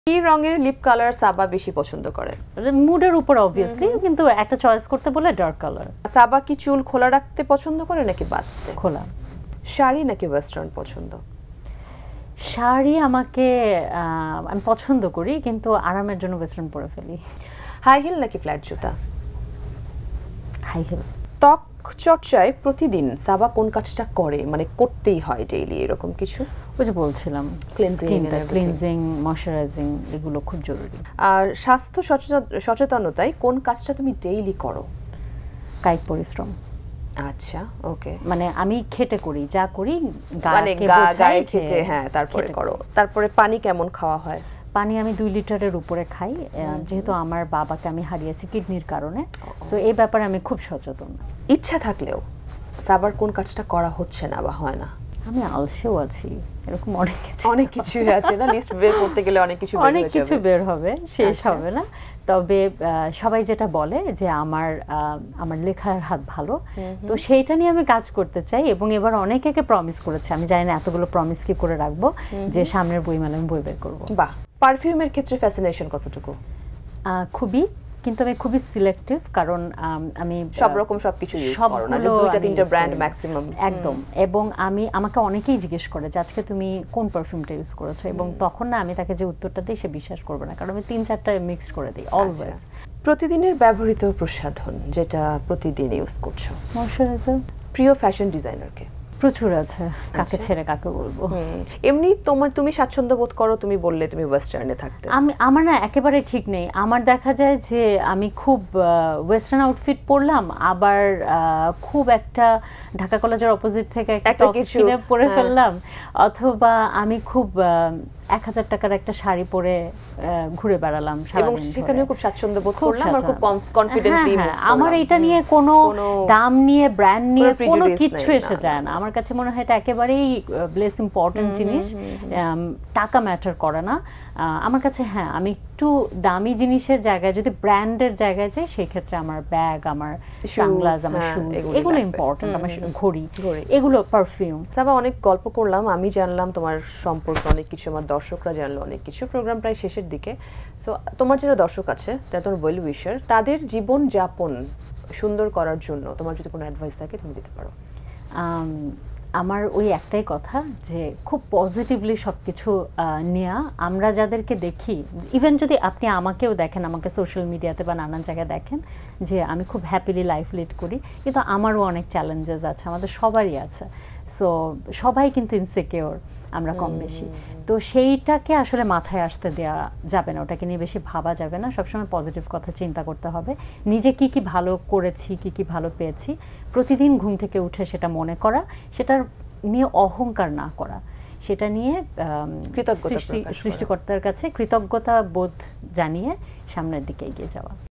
কি রঙের lip colour সাবা বেশি পছন্দ করে? মুডের উপর অবভিয়াসলি, কিন্তু একটা চয়েস করতে বলে ডার্ক কালার। সাবা কি চুল খোলা রাখতে পছন্দ করে নাকি বাঁধতে? খোলা। শাড়ি নাকি ওয়েস্টার্ন পছন্দ? শাড়ি আমি পছন্দ করি, কিন্তু আরামের জন্য ওয়েস্টার্ন পরে ফেলি। হাই হিল নাকি ফ্ল্যাট জুতা? High heel. ত্বক চর্চায় প্রতিদিন সাবা কোন কাজটা করে, মানে করতেই হয় ডেইলি এরকম কিছু? ওই যে বলছিলাম, ক্লিনজিং, ময়শ্চারাইজিং, এগুলো খুব জরুরি। আর স্বাস্থ্য সচেতনতায় কোন কাজটা তুমি ডেইলি করো? কায়িক পরিশ্রম। আচ্ছা, ওকে। মানে আমি খেটে করি, যা করি গায়ে খেটে, হ্যাঁ, তারপরে করো। তারপরে পানি কেমন খাওয়া হয়? পানি আমি 2 লিটারের উপরে খাই, যেহেতু আমার বাবাকে আমি হারিয়েছি কিডনির কারণে, সো এই ব্যাপারে আমি খুব সচেতন। ইচ্ছা থাকলেও সাবার কোন কাজটা করা হচ্ছে না বা হয় না? আমি আলসেও আছি, এরকম অনেক কিছু আছে না, লিস্ট বের করতে গেলে অনেক কিছু বের হবে, শেষ হবে না। তবে সবাই যেটা বলে যে আমার লেখার হাত ভালো, তো সেইটা নিয়ে আমি কাজ করতে চাই, এবং এবার অনেকে প্রমিস করেছে, আমি জানি না এতগুলো প্রমিস কি করে রাখবো, যে সামনের বইমেলায় আমি বই বের করবো। বাহ। পারফিউমের ক্ষেত্রে ফ্যাসিনেশন কতটুকু? খুবই, কিন্তু আমি খুবই সিলেক্টিভ, কারণ আমি সব রকম সবকিছু ইউজ করো না, জাস্ট 2-3টা ব্র্যান্ড ম্যাক্সিমাম। একদম। এবং আমাকে অনেকেই জিজ্ঞেস করে যে আজকে তুমি কোন পারফিউমটা ইউজ করেছো, এবং তখন না আমি তাকে যে উত্তরটা দিই সে বিশ্বাস করবে না, কারণ আমি 3-4টা মিক্সড করে দিই অলওয়েজ। প্রতিদিনের ব্যবহৃত প্রসাধন যেটা প্রতিদিন ইউজ করছো? ময়শ্চারাইজার। প্রিয় ফ্যাশন ডিজাইনারকে? প্রচুর আছে, কাকে ছেড়ে কাকে বলবো। এমনি তুমি স্বাচ্ছন্দ্য বোধ করো, তুমি বললে তুমি ওয়েস্টার্নে থাকতে। আমার না একেবারে ঠিক নেই, আমার দেখা যায় যে আমি খুব ওয়েস্টার্ন আউটফিট পরলাম, আবার খুব একটা ঢাকা কলেজের অপোজিট থেকে একটা কিনে পরে ফেললাম, অথবা আমি খুব 1000 টাকার একটা শাড়ি পরে ঘুরে বেড়ালাম, এবং সেখানেও খুব স্বাচ্ছন্দ্য বোধ করলাম আর খুব কনফিডেন্টলি মুভ করলাম। আমার এটা নিয়ে কোনো দাম নিয়ে, ব্র্যান্ড নিয়ে কোনো কিছু এসে যায় না। আমার কাছে মনে হয় এটা একেবারেই লেস ইম্পর্টেন্ট জিনিস, টাকা ম্যাটার করে না আমার কাছে। হ্যাঁ, আমি একটু দামি জিনিসের জায়গায়, যদি ব্র্যান্ডের জায়গায় যাই, সেই ক্ষেত্রে আমার ব্যাগ, আমার সানগ্লাস, আমার শুজ, এগুলো ইম্পর্টেন্ট, আমার ঘড়ি, এগুলো, পারফিউম। সাবা, অনেক গল্প করলাম, আমি জানলাম তোমার সম্পর্কে অনেক কিছু, আমার দর্শকরা জানলো অনেক কিছু। প্রোগ্রাম প্রায় শেষের দিকে। সো তোমার যারা দর্শক আছে, যারা তোমার ওয়েল উইশার, তাদের জীবন যাপন সুন্দর করার জন্য তোমার যদি কোনো অ্যাডভাইস থাকে তুমি দিতে পারো। আমার ওই একটাই কথা, যে খুব পজিটিভলি সবকিছু নেওয়া। আমরা যাদেরকে দেখি, ইভেন যদি আপনি আমাকেও দেখেন, আমাকে সোশ্যাল মিডিয়াতে বা নানান জায়গায় দেখেন, যে আমি খুব হ্যাপিলি লাইফ লিড করি, কিন্তু আমারও অনেক চ্যালেঞ্জেস আছে, আমাদের সবারই আছে। সো সবাই কিন্তু ইনসিকিউর, আমরা কম বেশি। তো সেইটাকে আসলে মাথায় আসতে দেওয়া যাবে না, ওটাকে নিয়ে বেশি ভাবা যাবে না, সবসময় পজিটিভ কথা চিন্তা করতে হবে। নিজে কি কি ভালো করেছি, কি কি ভালো পেয়েছি, প্রতিদিন ঘুম থেকে উঠে সেটা মনে করা, সেটার নিয়ে অহংকার না করা, সেটা নিয়ে সৃষ্টিকর্তার কাছে কৃতজ্ঞতা বোধ জানিয়ে সামনের দিকে এগিয়ে যাওয়া।